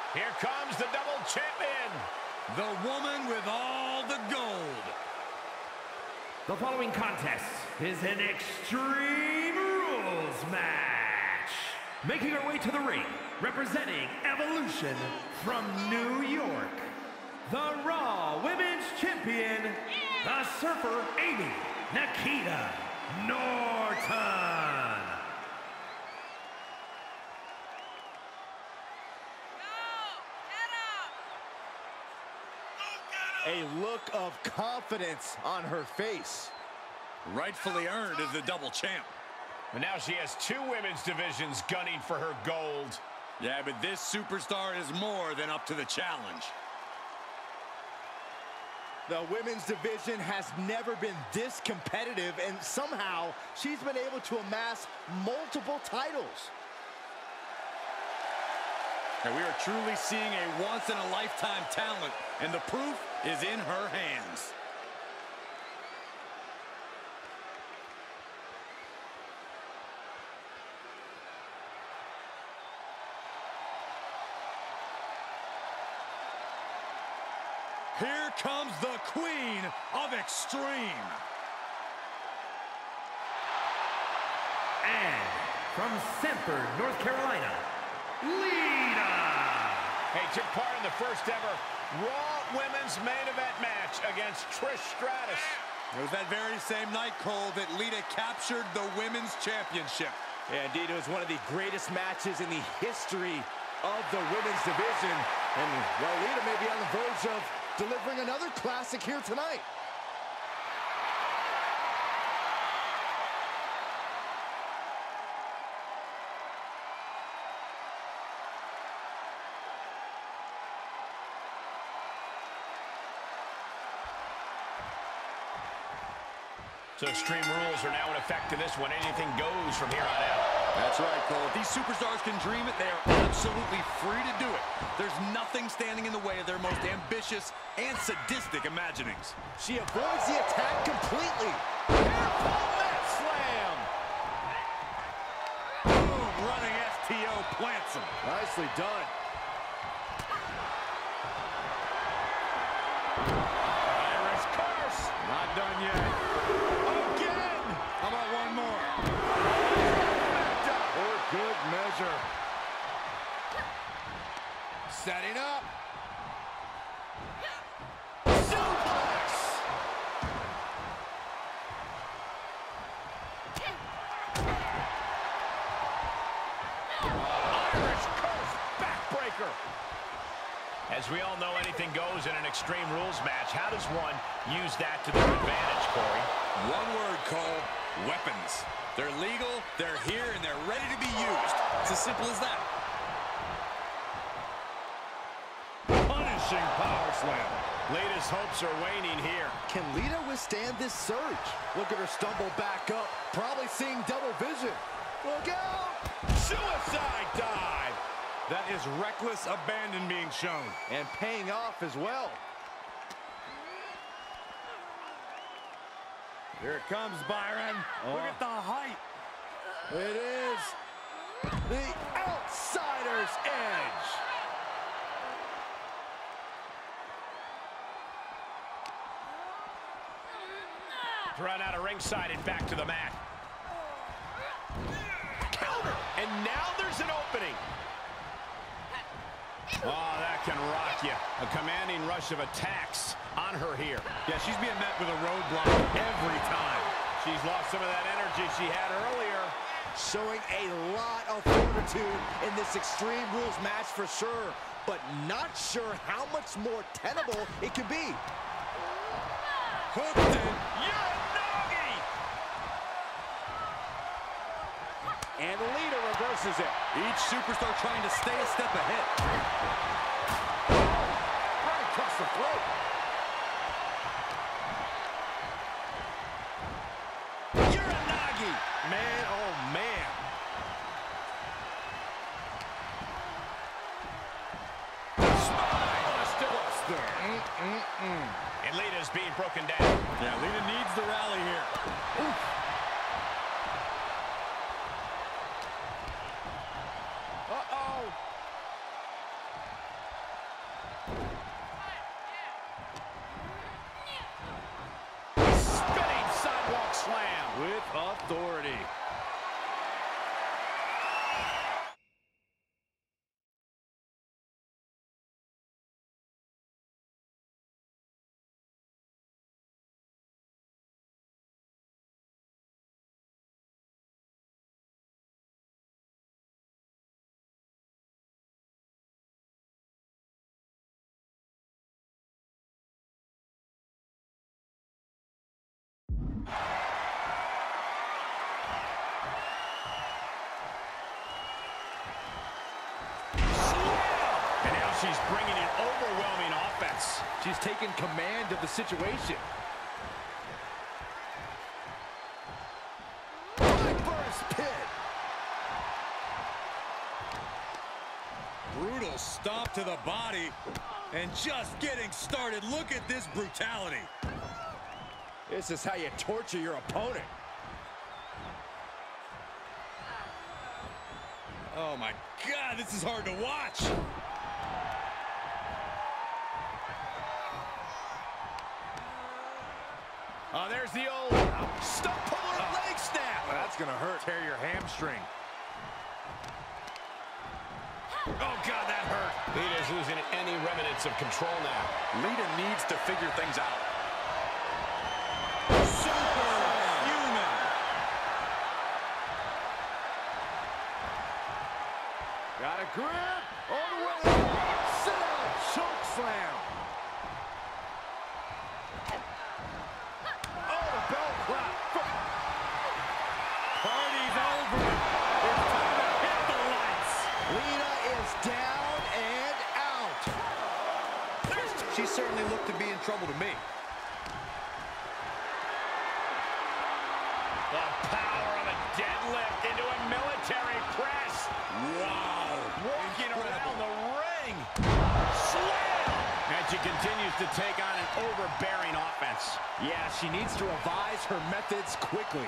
Here comes the double champion. The woman with all the gold. The following contest is an Extreme Rules match. Making her way to the ring, representing Evolution from New York, the Raw Women's Champion, the Surfer Aimee Nikita Norton. A look of confidence on her face. Rightfully earned as the double champ. And now she has two women's divisions gunning for her gold. Yeah, but this superstar is more than up to the challenge. The women's division has never been this competitive, and somehow she's been able to amass multiple titles. And we are truly seeing a once-in-a-lifetime talent, and the proof is in her hands. Here comes the Queen of Extreme. And from Sanford, North Carolina, Lita. Hey, took part in the first ever Raw Women's Main Event match against Trish Stratus. It was that very same night, Cole, that Lita captured the Women's Championship. Yeah, indeed, it was one of the greatest matches in the history of the women's division. And, well, Lita may be on the verge of delivering another classic here tonight. So Extreme Rules are now in effect in this one. Anything goes from here on out. That's right, Cole. If these superstars can dream it, they are absolutely free to do it. There's nothing standing in the way of their most ambitious and sadistic imaginings. She avoids the attack completely. Careful net slam. Boom, running STO plants him. Nicely done. Irish curse. Not done yet. Again. How about one more? For good measure. Setting up. Suplex. Irish curse backbreaker. As we all know, anything goes in an Extreme Rules match. How does one use that to their advantage, Corey? One word, Cole. Weapons. They're legal, they're here, and they're ready to be used. It's as simple as that. Punishing power slam. Lita's hopes are waning here. Can Lita withstand this surge? Look at her stumble back up, probably seeing double vision. Look out! Suicide dive. That is reckless abandon being shown. And paying off as well. Here it comes, Byron. Look at the height. It is the outsider's edge. Run out of ringside and back to the mat. Counter. And now there's an opening. Oh, that can rock you. A commanding rush of attacks on her here. Yeah, she's being met with a roadblock every time. She's lost some of that energy she had earlier. Showing a lot of fortitude in this Extreme Rules match for sure, but not sure how much more tenable it could be. Hooked in. Uranagi! And Lita reverses it. Each superstar trying to stay a step ahead. Right across the throat. Uranagi! Man, oh man. Buster. And Lita's being broken down. Yeah, Lita needs the rally here. Oof. with authority. She's bringing an overwhelming offense. She's taken command of the situation. Reverse pit. Brutal stomp to the body. And just getting started. Look at this brutality. This is how you torture your opponent. Oh my God, this is hard to watch. Oh, there's the old stump puller leg snap. Well, that's going to hurt. Tear your hamstring. Oh, God, that hurt. Lita's losing any remnants of control now. Lita needs to figure things out. Superhuman. Got a grip. All the way. Sit out. Choke slam. Party's over. It's time to hit the lights. Lita is down and out. She certainly looked to be in trouble to me. The power of a deadlift into a military press. Wow. Walking around the ring. Slam. And she continues to take on an overbearing offense. Yeah, she needs to revise her methods quickly.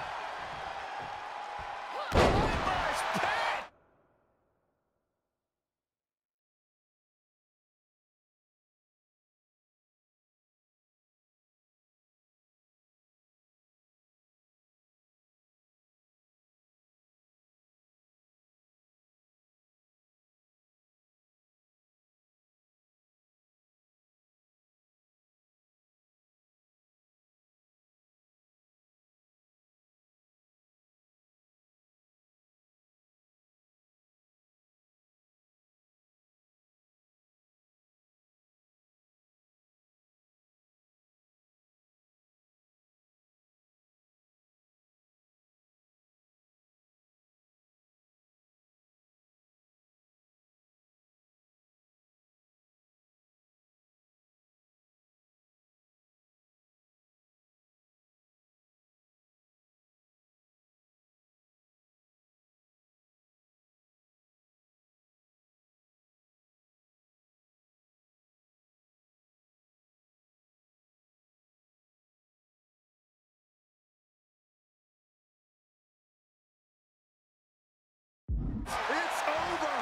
It's over.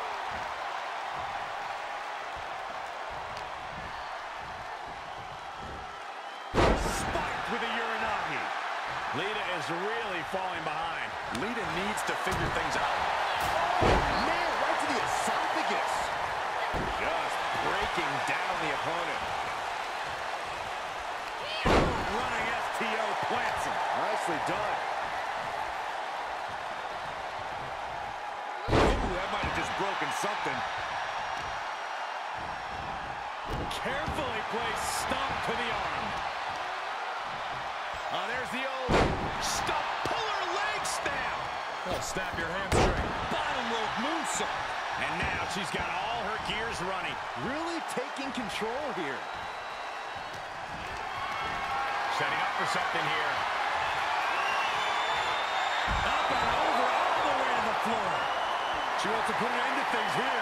Spiked with a Uranagi. Lita is really falling behind. Lita needs to figure things out. Man, right to the esophagus. Just breaking down the opponent. Running STO plants him. Nicely done. That might have just broken something. Carefully placed stomp to the arm. There's the old stump puller leg snap. Oh, snap your hamstring. Bottom rope moonsault. And now she's got all her gears running. Really taking control here. Setting up for something here. Up and over, all the way to the floor. She wants to put an end to things here.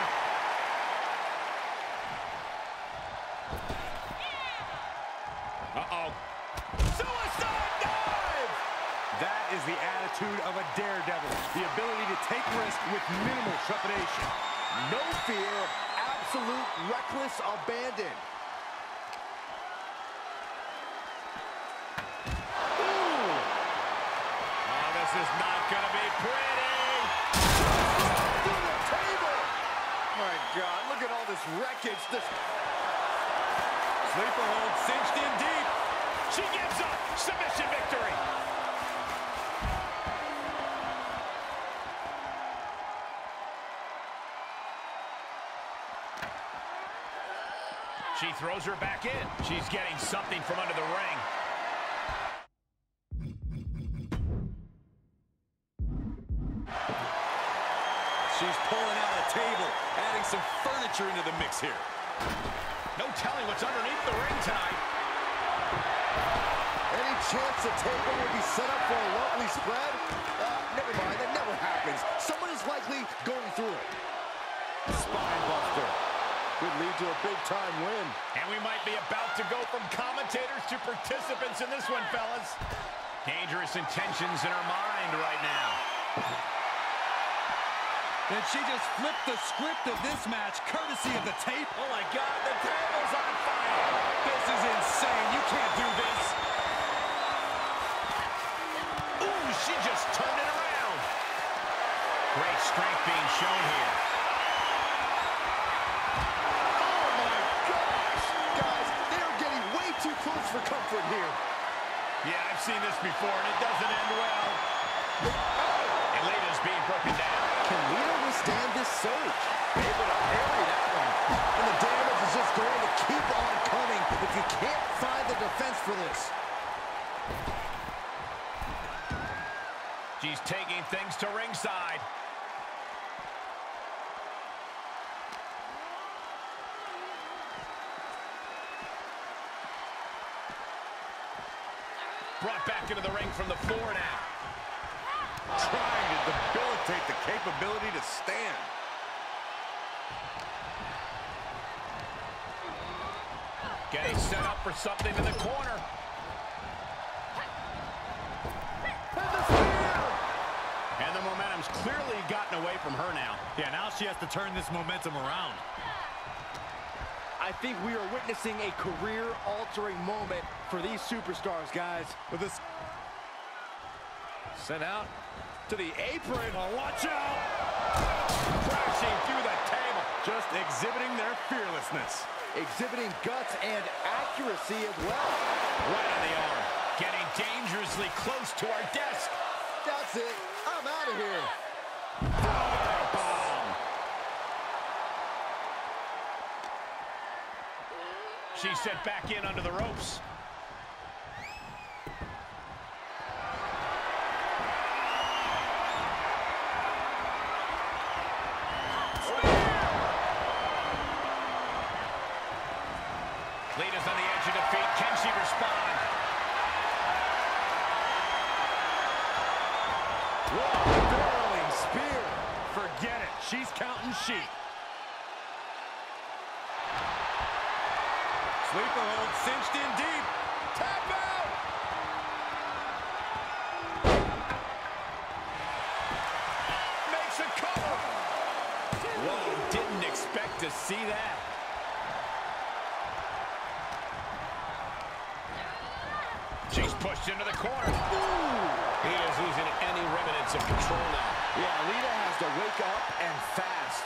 Uh-oh. Suicide dive! That is the attitude of a daredevil. The ability to take risks with minimal trepidation. No fear, absolute reckless abandon. Ooh. is not going to be pretty. Through the table. My God, look at all this wreckage. Sleeper hold cinched in deep. She gives up. Submission victory. She throws her back in. She's getting something from under the ring. She's pulling out a table, adding some furniture into the mix here. No telling what's underneath the ring tonight. Any chance the table will be set up for a lovely spread? Never mind, that never happens. Someone is likely going through it. Spine buster. Could lead to a big-time win. And we might be about to go from commentators to participants in this one, fellas. Dangerous intentions in her mind right now. And she just flipped the script of this match, courtesy of the tape. Oh, my God, the table's on fire. This is insane. You can't do this. Ooh, she just turned it around. Great strength being shown here. Oh, my gosh. Guys, they are getting way too close for comfort here. Yeah, I've seen this before, and it doesn't end well. And Lita's being broken down. Can Lita withstand this surge? Able to parry that one. And the damage is just going to keep on coming if you can't find the defense for this. She's taking things to ringside. Brought back into the ring from the floor now. Trying to debilitate the capability to stand. Getting set up for something in the corner. And the momentum's clearly gotten away from her now. Yeah, now she has to turn this momentum around. I think we are witnessing a career-altering moment for these superstars, guys. With this sent out to the apron. Oh, watch out! Crashing through the table. Just exhibiting their fearlessness. Exhibiting guts and accuracy as well. Right on the arm. Getting dangerously close to our desk. That's it. I'm out of here. Bomb. She's set back in under the ropes. Lita's on the edge of defeat. Can she respond? Whoa, barreling spear. Forget it. She's counting sheep. Sleeper hold cinched in deep. Tap out! Makes a cover. Whoa, didn't expect to see that. She's pushed into the corner. Ooh. Lita's losing any remnants of control now. Yeah, Lita has to wake up and fast.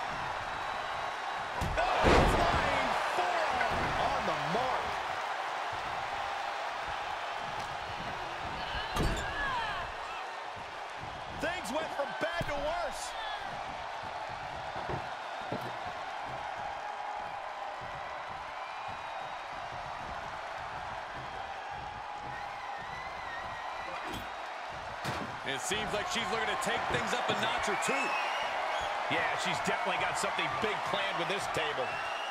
Oh, flying forearm on the mark. Things went from bad to worse. It seems like she's looking to take things up a notch or two. Yeah, she's definitely got something big planned with this table.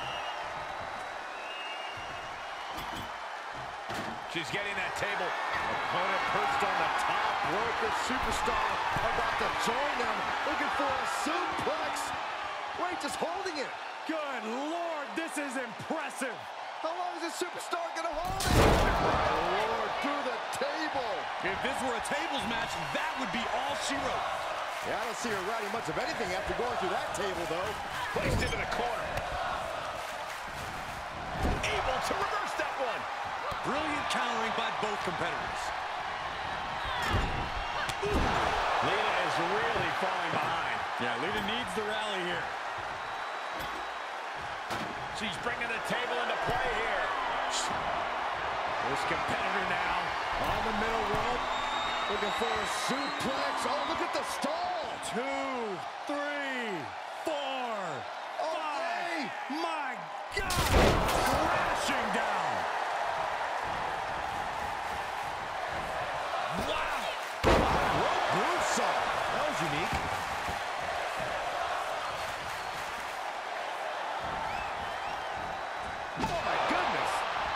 She's getting that table. Opponent perched on the top rope. The superstar about to join them. Looking for a suplex. Wait, just holding it. Good Lord, this is impressive. How long is this superstar going to hold it? Oh, Lord, through the table. If this were a tables match, that would be all she wrote. Yeah, I don't see her riding much of anything after going through that table, though. Placed into the corner. Able to reverse that one. Brilliant countering by both competitors. Ooh. falling behind. Yeah, Lita needs the rally here. She's bringing the table into play here. This competitor now on the middle rope. Looking for a suplex. Oh, look at the stall. 2, 3, 4, 5. My God! Crashing down. Wow! Rope moonsault. That was unique. Oh, my goodness.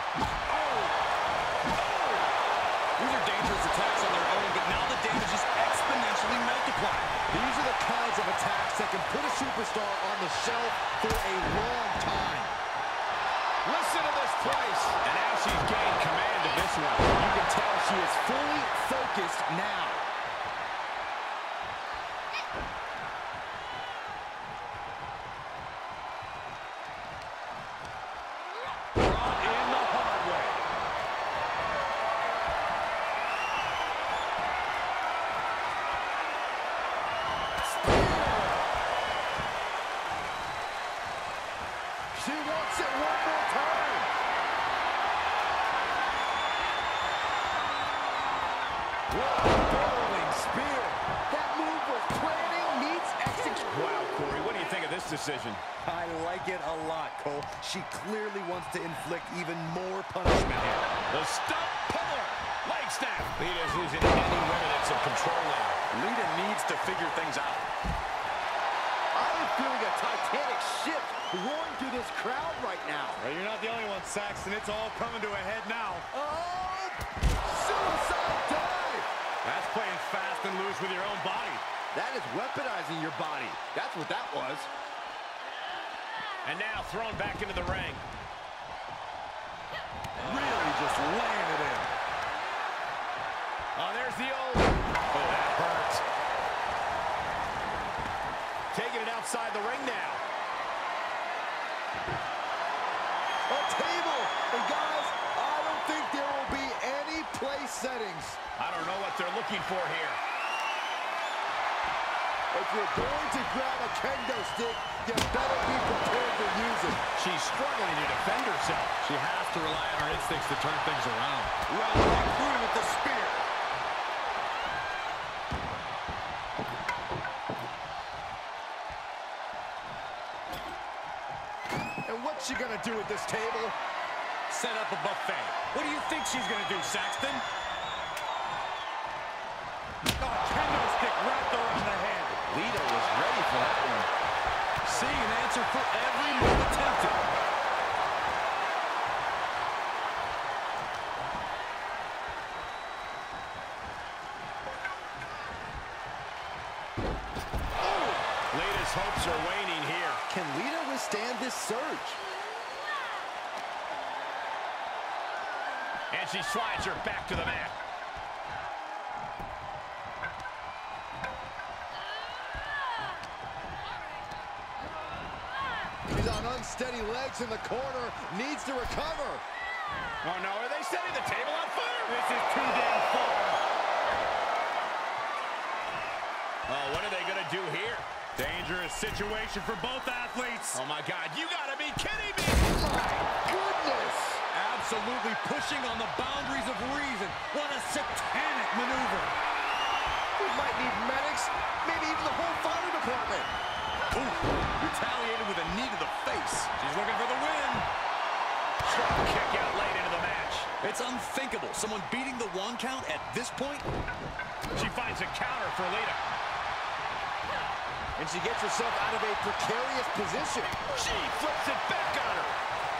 These are dangerous attacks on their own, but now the damage is exponentially multiplied. These are the kinds of attacks that can put a superstar on the shelf for a long time. Listen to this place. And now she's gained command of this one. You can tell she is fully focused now. Brought in the hard way. She wants it one more time. What a whirling spear. That move was planning meets execution. Wow, Corey, what do you think of this decision? I like it a lot, Cole. She clearly wants to inflict even more punishment here. The stump puller. Leg snap. Lita's losing any remnants of control now. Lita needs to figure things out. I am feeling a titanic shift roaring through this crowd right now. Well, you're not the only one, Saxton. It's all coming to a head now. Oh, suicide dive. That's playing fast and loose with your own body. That is weaponizing your body. That's what that was. And now thrown back into the ring. Really just laying it in. Oh, there's the old. Oh, that hurts. Taking it outside the ring now. A table. And guys, I don't think there will be any place settings. I don't know what they're looking for here. If you're going to grab a kendo stick, you better be prepared to use it. She's struggling to defend herself. She has to rely on her instincts to turn things around. Well, through with the spear. And what's she gonna do at this table? Set up a buffet. What do you think she's gonna do, Saxton? Oh, kendo stick wrapped around the head. Lita was ready for that one. Seeing an answer for every move attempted. Lita's hopes are waning here. Can Lita withstand this surge? And she slides her back to the mat. He's on unsteady legs in the corner, needs to recover. Oh no, are they setting the table on fire? This is too damn far. Oh, what are they gonna do here? Dangerous situation for both athletes. Oh my God, you gotta be kidding me! My goodness! Absolutely pushing on the boundaries of reason. What a satanic maneuver. We might need medics, maybe even the whole fire department. Ooh, retaliated with a knee to the face. She's looking for the win. Strong kick out late into the match. It's unthinkable. Someone beating the 1 count at this point. She finds a counter for Lita. And she gets herself out of a precarious position. She flips it back on her.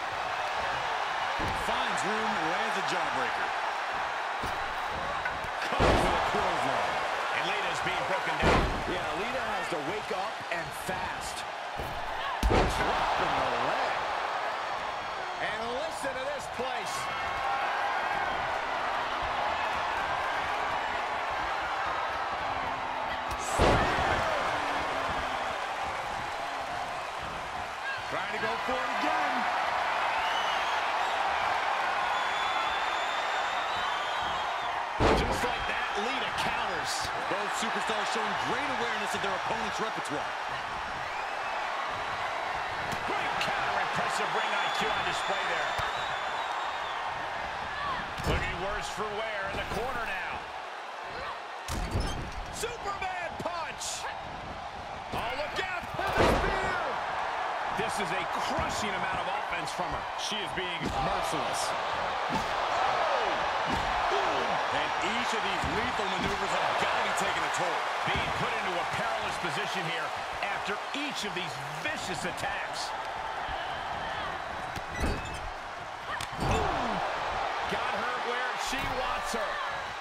Finds room, lands a jawbreaker. Comes with a clothesline. And Lita's being broken down. Yeah, Lita has to wake up and fast. Dropping the leg. And listen to this place. Trying to go for it again. Just like that, Lita counters. moves. Both superstars showing great awareness of their opponent's repertoire. Great counter, impressive ring IQ on display there. Looking worse for wear in the corner now. Superman punch! Oh, look out for the spear! This is a crushing amount of offense from her. She is being merciless. And each of these lethal maneuvers have got to be taking a toll. Being put into a perilous position here after each of these vicious attacks. Boom! Got her where she wants her.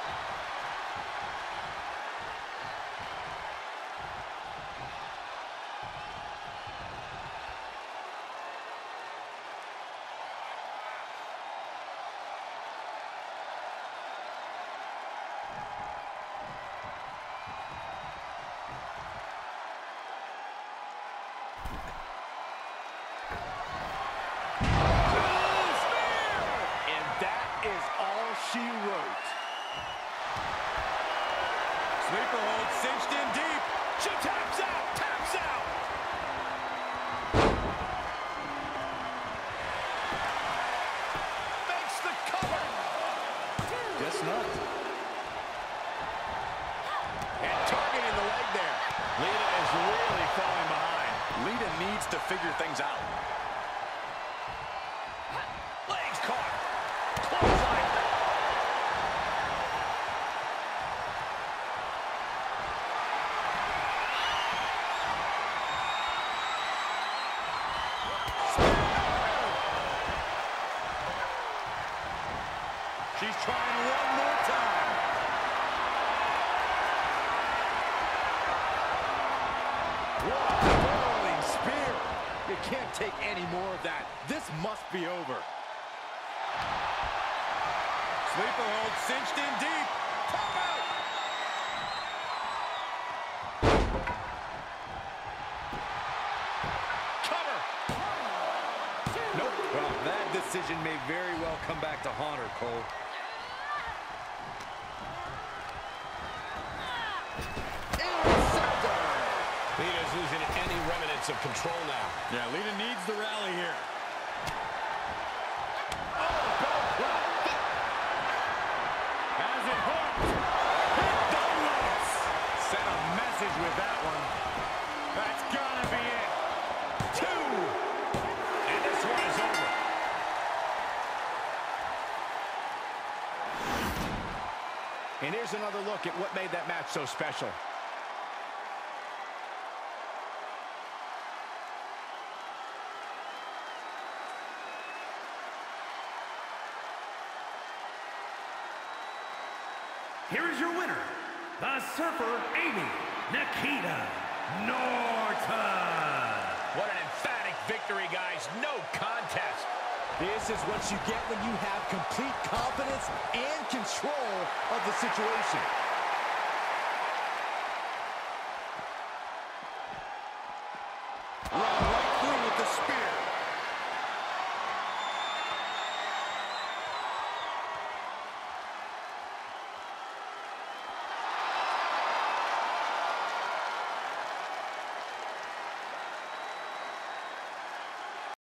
She wrote. Sleeper hold cinched in deep. She taps out, taps out. Makes the cover. Guess not. And targeting the leg there. Lita is really falling behind. Lita needs to figure things out. Legs caught. Clothesline. She's trying one more time. What a whirling spear. You can't take any more of that. This must be over. Sleeper hold cinched in deep. Tap out. Cover. Nope. Well, that decision may very well come back to haunt her, Cole. Lita's losing any remnants of control now. Yeah, Lita needs the rally here. Has it hooked. Hit the lights. Sent a message with that one. That's gotta be it. 2. And this one is over. And here's another look at what made that match so special. Here is your winner, the Surfer, Aimee Nikita Norton. What an emphatic victory, guys. No contest. This is what you get when you have complete confidence and control of the situation.